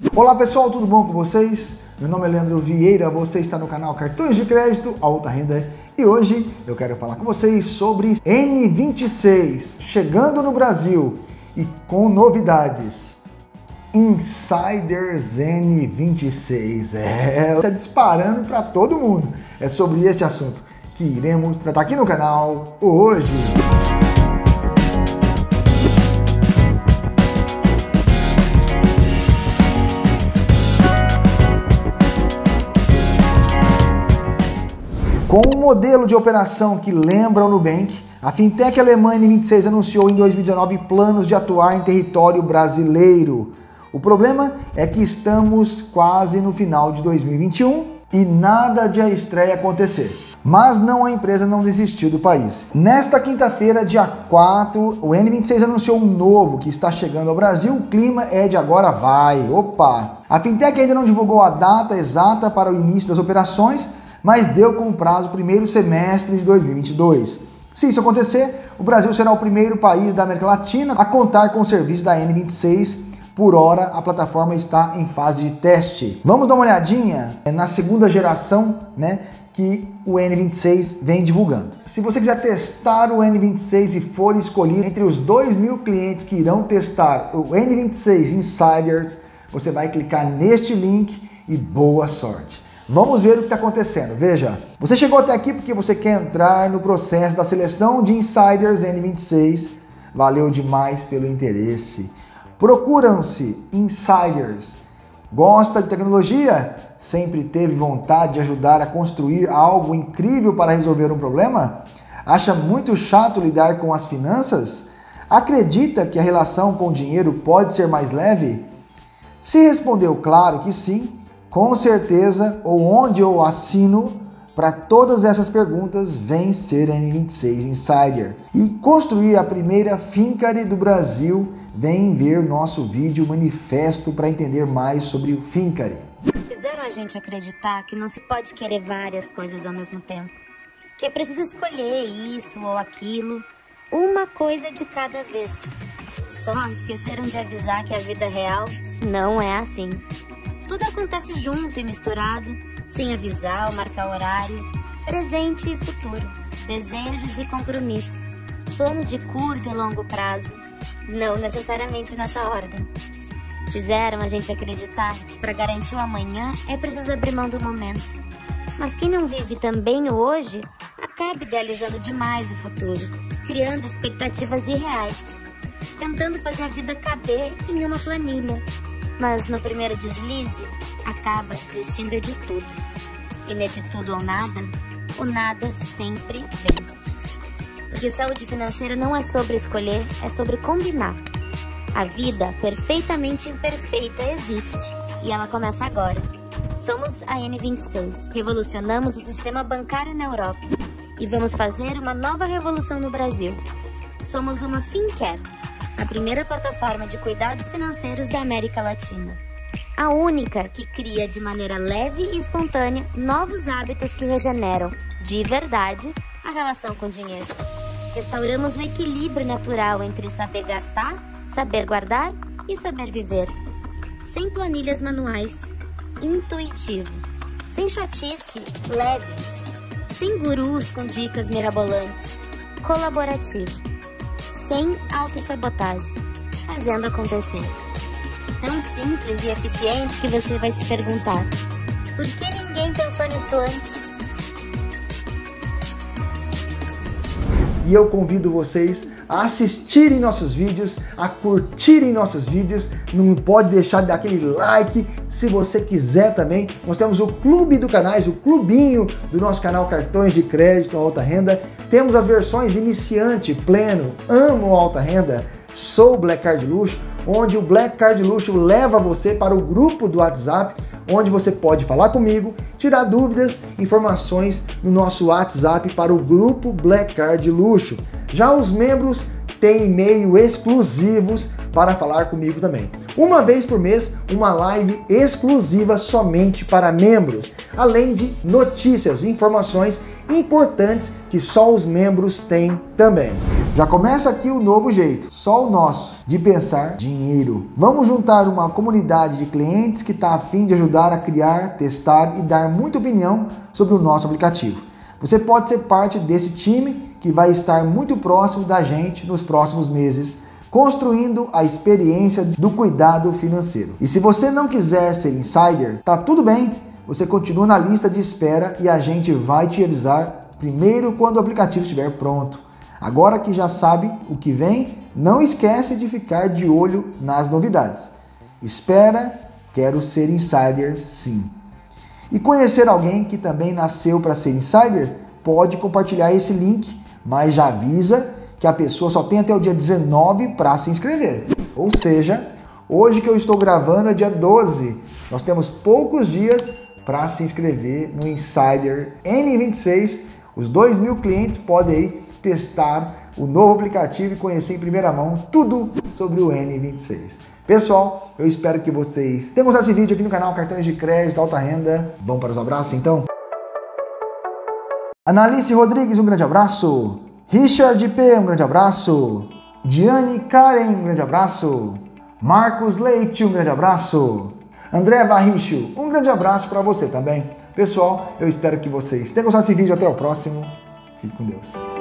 Olá pessoal, tudo bom com vocês? Meu nome é Leandro Vieira, você está no canal Cartões de Crédito Alta Renda e hoje eu quero falar com vocês sobre N26 chegando no Brasil e com novidades. Insiders N26, tá disparando para todo mundo. É sobre este assunto que iremos tratar aqui no canal hoje. Com um modelo de operação que lembra o Nubank, a fintech alemã N26 anunciou em 2019 planos de atuar em território brasileiro. O problema é que estamos quase no final de 2021 e nada de a estreia acontecer. Mas a empresa não desistiu do país. Nesta quinta-feira, dia 4, o N26 anunciou um novo que está chegando ao Brasil. O clima é de agora vai. Opa! A fintech ainda não divulgou a data exata para o início das operações, mas deu como prazo o primeiro semestre de 2022. Se isso acontecer, o Brasil será o primeiro país da América Latina a contar com o serviço da N26. Por hora, a plataforma está em fase de teste. Vamos dar uma olhadinha na segunda geração, que o N26 vem divulgando. Se você quiser testar o N26 e for escolhido entre os 2.000 clientes que irão testar o N26 Insiders, você vai clicar neste link e boa sorte. Vamos ver o que está acontecendo. Veja, você chegou até aqui porque você quer entrar no processo da seleção de Insiders N26. Valeu demais pelo interesse. Procuram-se Insiders. Gosta de tecnologia? Sempre teve vontade de ajudar a construir algo incrível para resolver um problema? Acha muito chato lidar com as finanças? Acredita que a relação com o dinheiro pode ser mais leve? Se respondeu claro que sim, com certeza, ou onde eu assino, para todas essas perguntas, vem ser N26 Insider. E construir a primeira Fincare do Brasil, vem ver nosso vídeo manifesto para entender mais sobre o Fincare. Fizeram a gente acreditar que não se pode querer várias coisas ao mesmo tempo. Que é preciso escolher isso ou aquilo, uma coisa de cada vez. Só esqueceram de avisar que a vida real não é assim. Tudo acontece junto e misturado, sem avisar ou marcar horário, presente e futuro, desejos e compromissos, planos de curto e longo prazo, não necessariamente nessa ordem. Fizeram a gente acreditar que para garantir o amanhã é preciso abrir mão do momento. Mas quem não vive também o hoje, acaba idealizando demais o futuro, criando expectativas irreais, tentando fazer a vida caber em uma planilha. Mas no primeiro deslize, acaba desistindo de tudo. E nesse tudo ou nada, o nada sempre vence. Porque saúde financeira não é sobre escolher, é sobre combinar. A vida perfeitamente imperfeita existe e ela começa agora. Somos a N26, revolucionamos o sistema bancário na Europa e vamos fazer uma nova revolução no Brasil. Somos uma Fincare, a primeira plataforma de cuidados financeiros da América Latina. A única que cria de maneira leve e espontânea novos hábitos que regeneram, de verdade, a relação com o dinheiro. Restauramos o equilíbrio natural entre saber gastar, saber guardar e saber viver. Sem planilhas manuais, intuitivo. Sem chatice, leve. Sem gurus com dicas mirabolantes, colaborativo. Sem autossabotagem, fazendo acontecer. Tão simples e eficiente que você vai se perguntar: por que ninguém pensou nisso antes? E eu convido vocês a assistirem nossos vídeos, a curtirem nossos vídeos, não pode deixar de dar aquele like, se você quiser também. Nós temos o clube do canais, o clubinho do nosso canal Cartões de Crédito Alta Renda. Temos as versões iniciante, pleno, amo alta renda, sou Black Card Luxo, onde o Black Card Luxo leva você para o grupo do WhatsApp, onde você pode falar comigo, tirar dúvidas, informações no nosso WhatsApp para o grupo Black Card Luxo. Já os membros têm e-mail exclusivos para falar comigo também. Uma vez por mês, uma live exclusiva somente para membros, além de notícias e informações importantes que só os membros têm também. Já começa aqui o novo jeito, só o nosso, de pensar dinheiro. Vamos juntar uma comunidade de clientes que está a fim de ajudar a criar, testar e dar muita opinião sobre o nosso aplicativo. Você pode ser parte desse time que vai estar muito próximo da gente nos próximos meses, construindo a experiência do cuidado financeiro. E se você não quiser ser insider, tá tudo bem, você continua na lista de espera e a gente vai te avisar primeiro quando o aplicativo estiver pronto. Agora que já sabe o que vem, não esquece de ficar de olho nas novidades. Espera, quero ser insider sim. E conhecer alguém que também nasceu para ser insider, pode compartilhar esse link, mas já avisa que a pessoa só tem até o dia 19 para se inscrever. Ou seja, hoje que eu estou gravando é dia 12. Nós temos poucos dias para se inscrever no Insider N26. Os 2.000 clientes podem aí testar o novo aplicativo e conhecer em primeira mão tudo sobre o N26. Pessoal, eu espero que vocês tenham gostado desse vídeo aqui no canal Cartões de Crédito Alta Renda. Vamos para os abraços então? Analice Rodrigues, um grande abraço. Richard P, um grande abraço. Diane Karen, um grande abraço. Marcos Leite, um grande abraço. André Barricho, um grande abraço para você também. Pessoal, eu espero que vocês tenham gostado desse vídeo. Até o próximo. Fique com Deus.